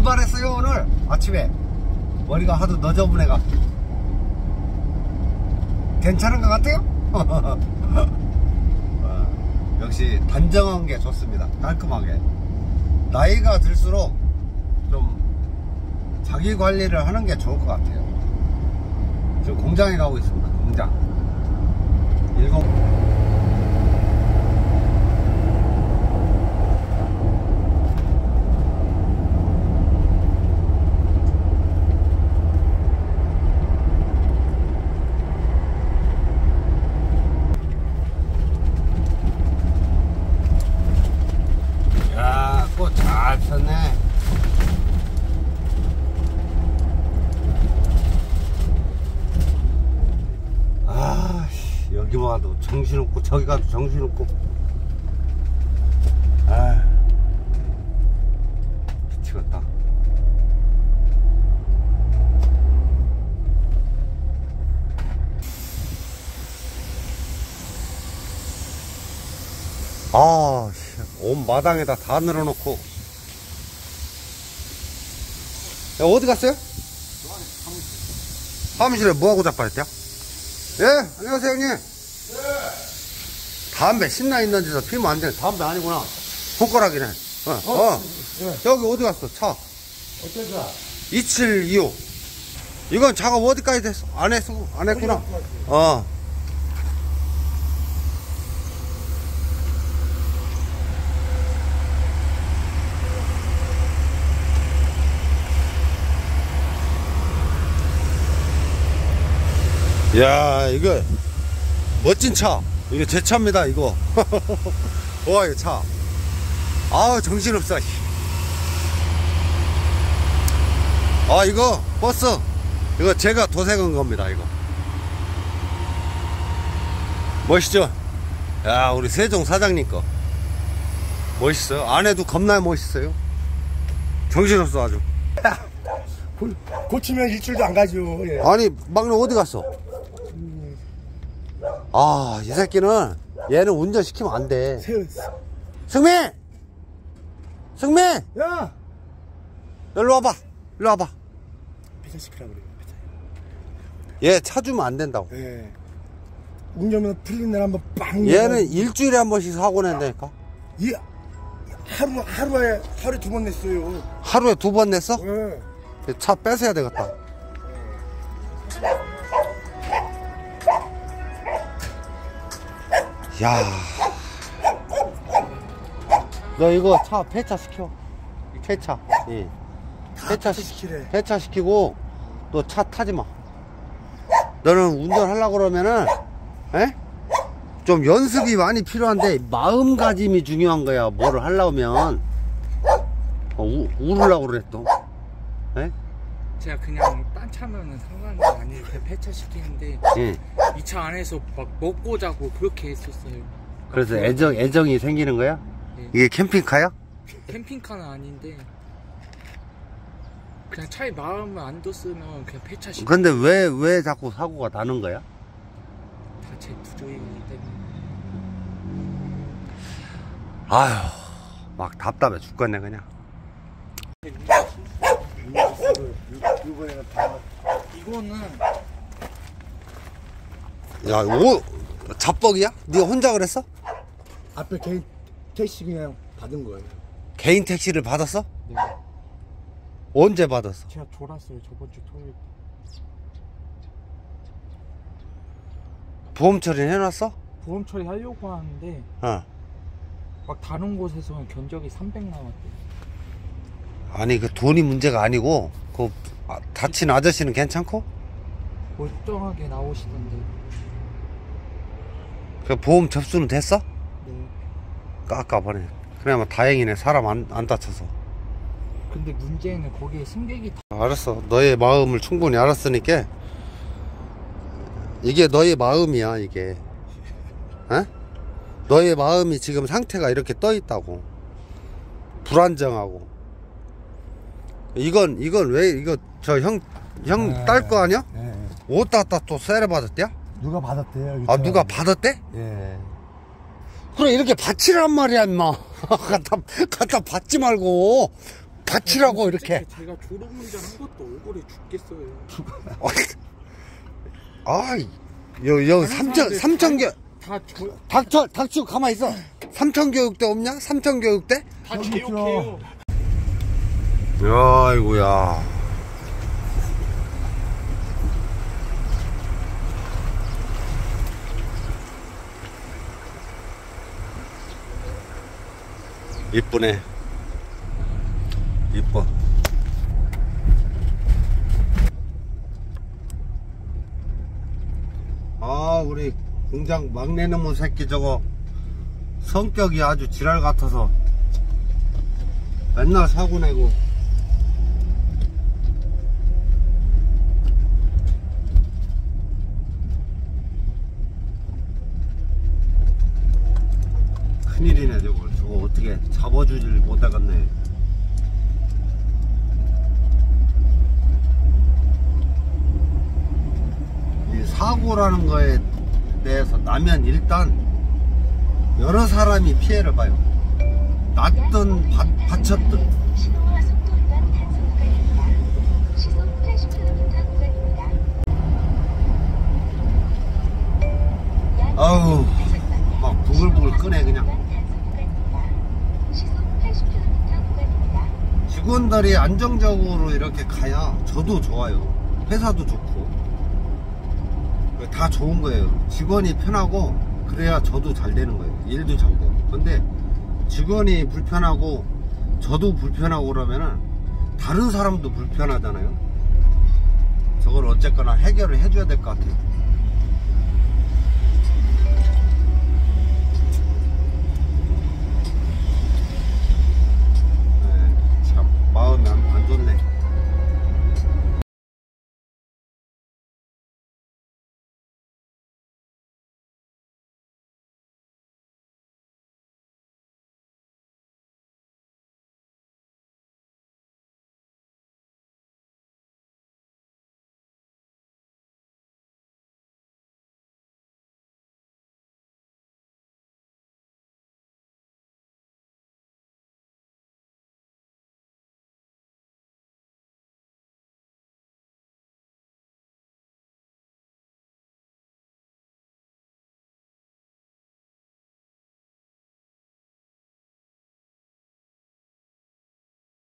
출발했어요 오늘 아침에. 머리가 하도 너저분해가. 괜찮은 것 같아요? 역시 단정한 게 좋습니다. 깔끔하게. 나이가 들수록 좀 자기 관리를 하는 게 좋을 것 같아요. 지금 공장에 가고 있습니다. 공장. 야, 꽃 잘 폈네. 여기 와도 정신없고 저기 가도 정신없고. 아, 미치겠다. 아, 온 마당에다 다 늘어놓고. 야, 어디 갔어요? 사무실에 뭐하고 자빠졌대요? 예, 안녕하세요, 형님. 네. 담배 신나 있는 데서 피면 안 돼. 담배 아니구나. 손가락이네. 네. 여기 어디 갔어, 차? 어떤 차? 2725. 이건 작업 어디까지 됐어? 안 했어? 안 했구나. 야, 이거 멋진 차. 이거 제 차입니다, 이거. 와, 이 차. 아우, 정신없어. 아, 이거 버스. 이거 제가 도색한 겁니다, 이거. 멋있죠? 야, 우리 세종 사장님 거. 멋있어요. 안에도 겁나 멋있어요. 정신없어, 아주. 고치면 일주일도 안 가죠. 예. 아니, 막내 어디 갔어? 아, 이 새끼는 얘는 운전시키면 안 돼. 승민! 승민! 야! 일로 와봐. 일로 와봐. 폐차시키라고 그래요. 얘 차 주면 안 된다고. 예. 운전면 틀린 날 한번 빵. 얘는 일주일에 한 번씩 사고 낸다니까. 예. 하루에 2번 냈어요. 하루에 2번 냈어? 예. 차 뺏어야 되겠다. 야, 너 이거 차 폐차 시켜. 폐차. 예. 시키래. 폐차 시키고 너 차 타지 마. 너는 운전하려고 그러면은, 좀 연습이 많이 필요한데 마음가짐이 중요한 거야. 뭐를 하려면 울으려고 그래 또. 제가 그냥 딴 차면은 상관이 아니에요. 그냥 폐차시키는데 이 차 안에서 막 먹고 자고 그렇게 했었어요. 그래서 애정이 생기는 거야? 네. 이게 캠핑카야? 캠핑카는 아닌데 그냥 차에 마음을 안 뒀으면 그냥 폐차시키고. 근데 왜 자꾸 사고가 나는 거야? 다 제 부조이기 때문에. 아휴, 막 답답해 죽겠네 그냥. 이거는 야, 잡벅이야? 네가 혼자 그랬어? 앞에 개인 택시 그냥 받은 거예요. 개인 택시를 받았어? 네. 언제 받았어? 제가 졸았어요. 저번 주 토요일. 보험 처리는 해놨어? 보험 처리하려고 하는데 막 다른 곳에서는 견적이 300 나왔대요. 아니 그 돈이 문제가 아니고 그 다친 아저씨는 괜찮고? 멀쩡하게 나오시던데. 그 보험 접수는 됐어? 네. 깎아버려. 그나마 다행이네. 사람 안 다쳐서. 근데 문제는 거기에 승객이 다... 알았어. 너의 마음을 충분히 알았으니까 이게 너의 마음이야 이게. 너의 마음이 지금 상태가 이렇게 떠 있다고. 불안정하고. 이건 왜 이거 저 형 딸 거 아니야? 옷 갖다 또 세례 받았대요? 누가 받았대요? 아, 누가 받았대? 예. 그래, 이렇게 받치란 말이야, 임마. 갖다 받지 말고. 받치라고 이렇게. 제가 졸음운전 한 것도 억울해 죽겠어요. 여기 삼천교 다 닥쳐 가만히 있어. 삼천교육대 없냐? 삼천교육대? 다 개욕해요. 아이고야. 이쁘네. 이뻐. 우리 공장 막내 놈의 새끼 저거 성격이 아주 지랄 같아서 맨날 사고 내고. 큰일이네. 저거 어떻게 잡아주질 못하겠네. 이 사고라는 거에 대해서 나면 일단 여러 사람이 피해를 봐요. 낫든 받쳤든. 아우 막 부글부글 끄네 그냥. 직원들이 안정적으로 이렇게 가야 저도 좋아요. 회사도 좋고 다 좋은 거예요. 직원이 편하고 그래야 저도 잘 되는 거예요. 일도 잘 되고. 근데 직원이 불편하고 저도 불편하고 그러면은 다른 사람도 불편하잖아요. 저걸 어쨌거나 해결을 해줘야 될 것 같아요.